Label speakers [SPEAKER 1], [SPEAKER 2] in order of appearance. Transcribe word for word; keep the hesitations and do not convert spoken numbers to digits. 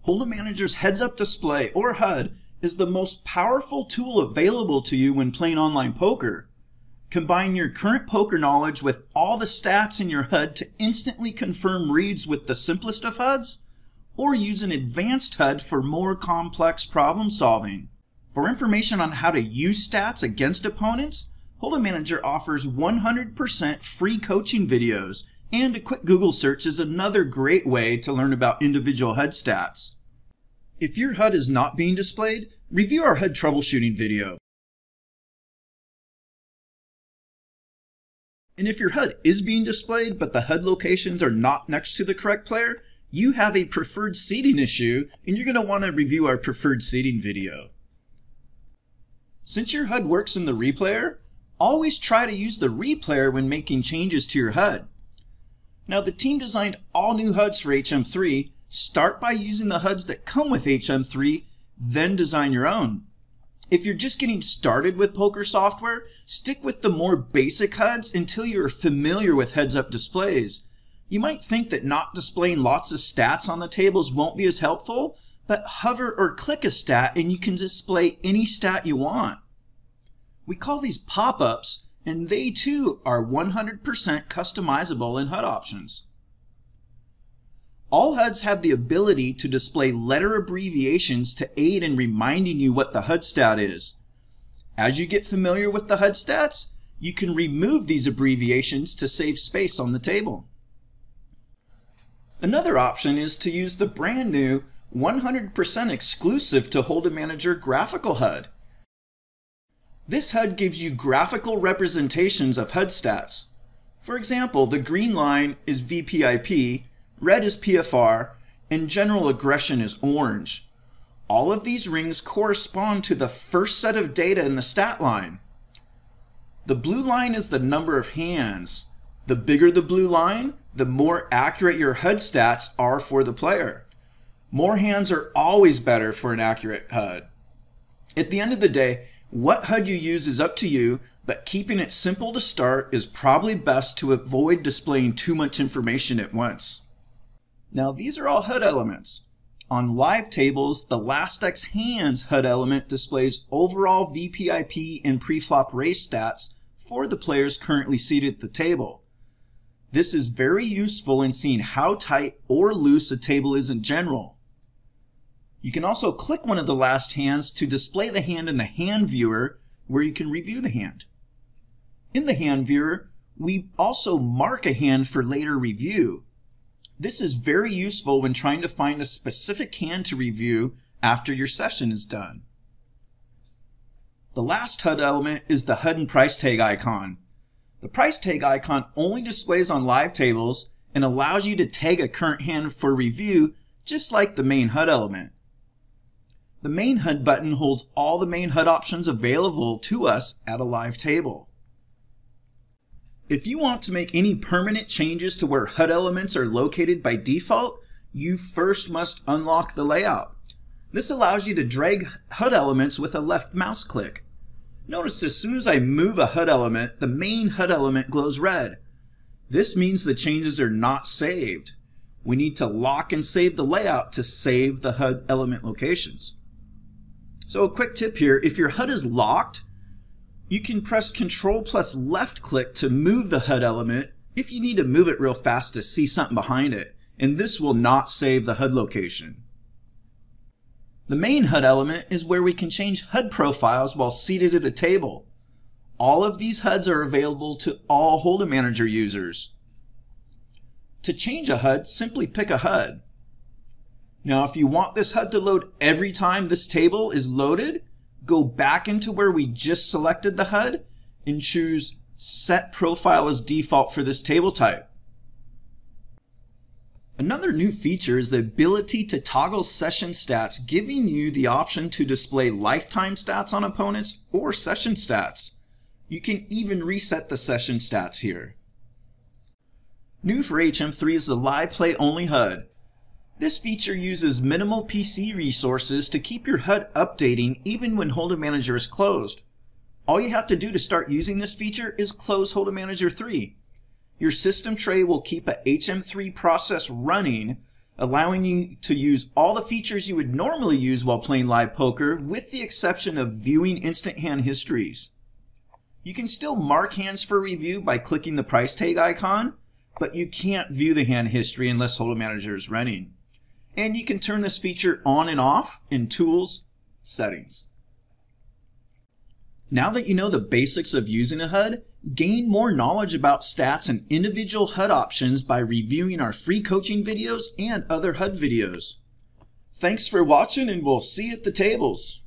[SPEAKER 1] Holdem Manager's heads-up display, or H U D, is the most powerful tool available to you when playing online poker. Combine your current poker knowledge with all the stats in your H U D to instantly confirm reads with the simplest of H U Ds, or use an advanced H U D for more complex problem solving. For information on how to use stats against opponents, Holdem Manager offers one hundred percent free coaching videos, and a quick Google search is another great way to learn about individual H U D stats. If your H U D is not being displayed, review our H U D troubleshooting video. And if your H U D is being displayed but the H U D locations are not next to the correct player, you have a preferred seating issue and you're going to want to review our preferred seating video. Since your H U D works in the replayer, always try to use the replayer when making changes to your H U D. Now, the team designed all new H U Ds for H M three. Start by using the H U Ds that come with H M three, then design your own. If you're just getting started with poker software, stick with the more basic H U Ds until you're familiar with heads-up displays. You might think that not displaying lots of stats on the tables won't be as helpful, but hover or click a stat and you can display any stat you want. We call these pop-ups, and they too are one hundred percent customizable in H U D options. All H U Ds have the ability to display letter abbreviations to aid in reminding you what the H U D stat is. As you get familiar with the H U D stats, you can remove these abbreviations to save space on the table. Another option is to use the brand new one hundred percent exclusive to Holdem Manager graphical H U D. This H U D gives you graphical representations of H U D stats. For example, the green line is V P I P, red is P F R, and general aggression is orange. All of these rings correspond to the first set of data in the stat line. The blue line is the number of hands. The bigger the blue line, the more accurate your H U D stats are for the player. More hands are always better for an accurate H U D. At the end of the day, what H U D you use is up to you, but keeping it simple to start is probably best to avoid displaying too much information at once. Now, these are all H U D elements. On live tables, the last X hands H U D element displays overall V P I P and preflop raise stats for the players currently seated at the table. This is very useful in seeing how tight or loose a table is in general. You can also click one of the last hands to display the hand in the hand viewer, where you can review the hand. In the hand viewer, we also mark a hand for later review. This is very useful when trying to find a specific hand to review after your session is done. The last H U D element is the H U D and price tag icon. The price tag icon only displays on live tables and allows you to tag a current hand for review, just like the main H U D element. The main H U D button holds all the main H U D options available to us at a live table. If you want to make any permanent changes to where H U D elements are located by default, you first must unlock the layout. This allows you to drag H U D elements with a left mouse click. Notice as soon as I move a H U D element, the main H U D element glows red. This means the changes are not saved. We need to lock and save the layout to save the H U D element locations. So a quick tip here, if your H U D is locked, you can press Control plus left click to move the H U D element if you need to move it real fast to see something behind it, and this will not save the H U D location. The main H U D element is where we can change H U D profiles while seated at a table. All of these H U Ds are available to all Holdem Manager users. To change a H U D, simply pick a H U D. Now, if you want this H U D to load every time this table is loaded, go back into where we just selected the H U D and choose Set Profile as Default for this table type. Another new feature is the ability to toggle session stats, giving you the option to display lifetime stats on opponents or session stats. You can even reset the session stats here. New for H M three is the Live Play Only H U D. This feature uses minimal P C resources to keep your H U D updating even when Holdem Manager is closed. All you have to do to start using this feature is close Holdem Manager three. Your system tray will keep a H M three process running allowing you to use all the features you would normally use while playing live poker, with the exception of viewing instant hand histories. You can still mark hands for review by clicking the price tag icon, but you can't view the hand history unless Holdem Manager is running. And you can turn this feature on and off in Tools, Settings. Now that you know the basics of using a H U D, gain more knowledge about stats and individual H U D options by reviewing our free coaching videos and other H U D videos. Thanks for watching, and we'll see you at the tables.